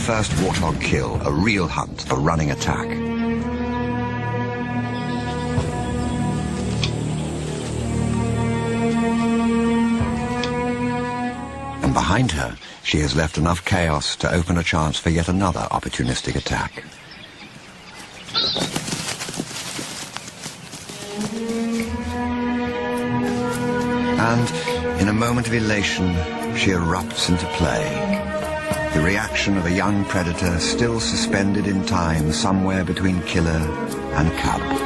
first warthog kill, a real hunt, a running attack. And behind her, she has left enough chaos to open a chance for yet another opportunistic attack. And in a moment of elation, she erupts into play. The reaction of a young predator still suspended in time somewhere between killer and cub.